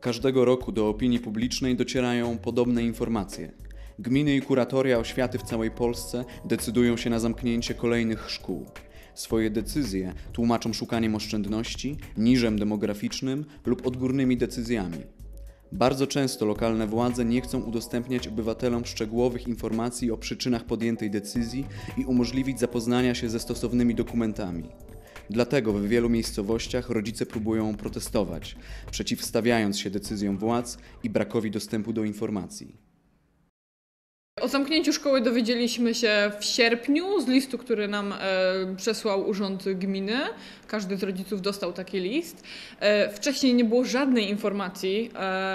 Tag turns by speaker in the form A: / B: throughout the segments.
A: Każdego roku do opinii publicznej docierają podobne informacje. Gminy i kuratoria oświaty w całej Polsce decydują się na zamknięcie kolejnych szkół. Swoje decyzje tłumaczą szukaniem oszczędności, niżem demograficznym lub odgórnymi decyzjami. Bardzo często lokalne władze nie chcą udostępniać obywatelom szczegółowych informacji o przyczynach podjętej decyzji i umożliwić zapoznania się ze stosownymi dokumentami. Dlatego w wielu miejscowościach rodzice próbują protestować, przeciwstawiając się decyzjom władz i brakowi dostępu do informacji.
B: O zamknięciu szkoły dowiedzieliśmy się w sierpniu z listu, który nam przesłał Urząd Gminy. Każdy z rodziców dostał taki list. Wcześniej nie było żadnej informacji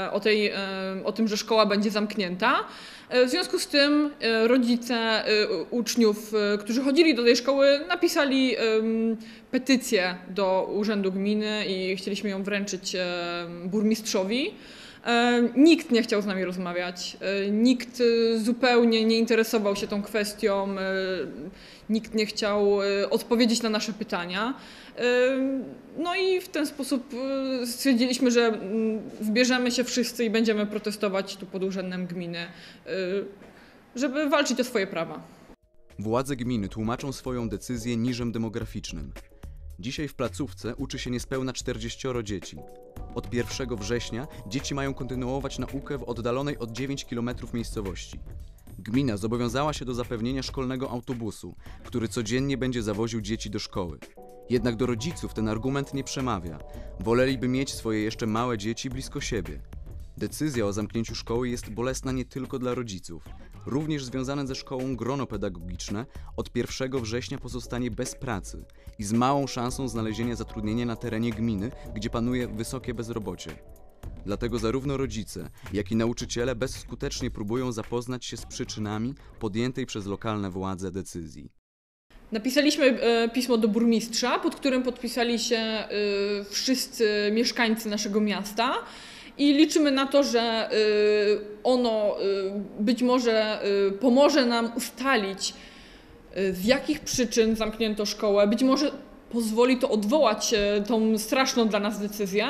B: o tym, że szkoła będzie zamknięta. W związku z tym rodzice uczniów, którzy chodzili do tej szkoły, napisali petycję do Urzędu Gminy i chcieliśmy ją wręczyć burmistrzowi. Nikt nie chciał z nami rozmawiać, nikt zupełnie nie interesował się tą kwestią, nikt nie chciał odpowiedzieć na nasze pytania. No i w ten sposób stwierdziliśmy, że wbierzemy się wszyscy i będziemy protestować tu pod Urzędem Gminy, żeby walczyć o swoje prawa.
A: Władze gminy tłumaczą swoją decyzję niżem demograficznym. Dzisiaj w placówce uczy się niespełna 40 dzieci. Od 1 września dzieci mają kontynuować naukę w oddalonej od 9 km miejscowości. Gmina zobowiązała się do zapewnienia szkolnego autobusu, który codziennie będzie zawoził dzieci do szkoły. Jednak do rodziców ten argument nie przemawia. Woleliby mieć swoje jeszcze małe dzieci blisko siebie. Decyzja o zamknięciu szkoły jest bolesna nie tylko dla rodziców. Również związane ze szkołą grono pedagogiczne od 1 września pozostanie bez pracy i z małą szansą znalezienia zatrudnienia na terenie gminy, gdzie panuje wysokie bezrobocie. Dlatego zarówno rodzice, jak i nauczyciele bezskutecznie próbują zapoznać się z przyczynami podjętej przez lokalne władze decyzji.
B: Napisaliśmy pismo do burmistrza, pod którym podpisali się wszyscy mieszkańcy naszego miasta. I liczymy na to, że ono być może pomoże nam ustalić, z jakich przyczyn zamknięto szkołę. Być może pozwoli to odwołać tą straszną dla nas decyzję,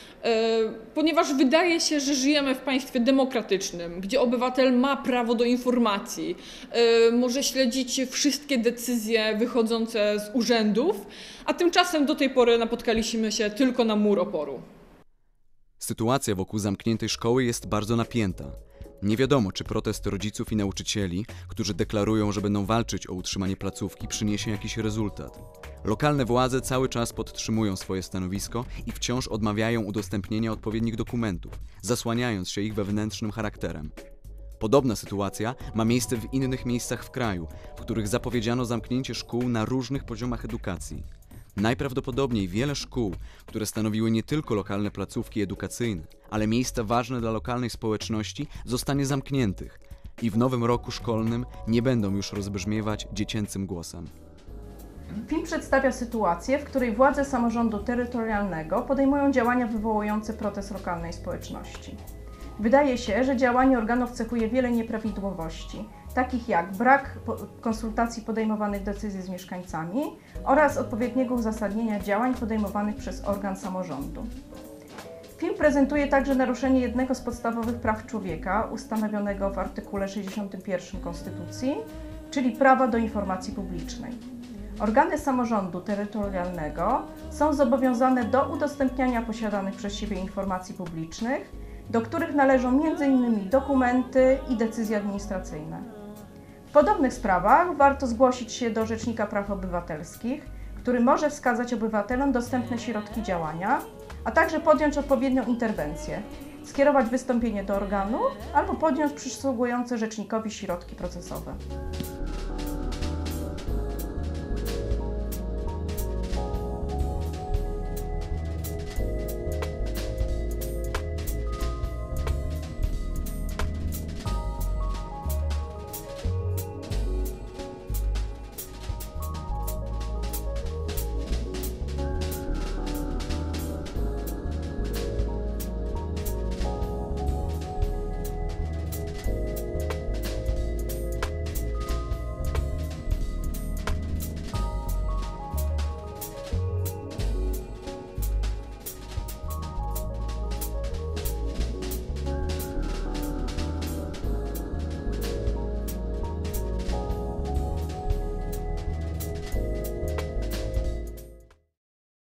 B: ponieważ wydaje się, że żyjemy w państwie demokratycznym, gdzie obywatel ma prawo do informacji, może śledzić wszystkie decyzje wychodzące z urzędów, a tymczasem do tej pory napotkaliśmy się tylko na mur oporu.
A: Sytuacja wokół zamkniętej szkoły jest bardzo napięta. Nie wiadomo, czy protest rodziców i nauczycieli, którzy deklarują, że będą walczyć o utrzymanie placówki, przyniesie jakiś rezultat. Lokalne władze cały czas podtrzymują swoje stanowisko i wciąż odmawiają udostępnienia odpowiednich dokumentów, zasłaniając się ich wewnętrznym charakterem. Podobna sytuacja ma miejsce w innych miejscach w kraju, w których zapowiedziano zamknięcie szkół na różnych poziomach edukacji. Najprawdopodobniej wiele szkół, które stanowiły nie tylko lokalne placówki edukacyjne, ale miejsca ważne dla lokalnej społeczności, zostanie zamkniętych i w nowym roku szkolnym nie będą już rozbrzmiewać dziecięcym głosem.
C: Film przedstawia sytuację, w której władze samorządu terytorialnego podejmują działania wywołujące protest lokalnej społeczności. Wydaje się, że działanie organów cechuje wiele nieprawidłowości, takich jak brak konsultacji podejmowanych decyzji z mieszkańcami oraz odpowiedniego uzasadnienia działań podejmowanych przez organ samorządu. Film prezentuje także naruszenie jednego z podstawowych praw człowieka ustanowionego w artykule 61 Konstytucji, czyli prawa do informacji publicznej. Organy samorządu terytorialnego są zobowiązane do udostępniania posiadanych przez siebie informacji publicznych, do których należą m.in. dokumenty i decyzje administracyjne. W podobnych sprawach warto zgłosić się do Rzecznika Praw Obywatelskich, który może wskazać obywatelom dostępne środki działania, a także podjąć odpowiednią interwencję, skierować wystąpienie do organu albo podjąć przysługujące rzecznikowi środki procesowe.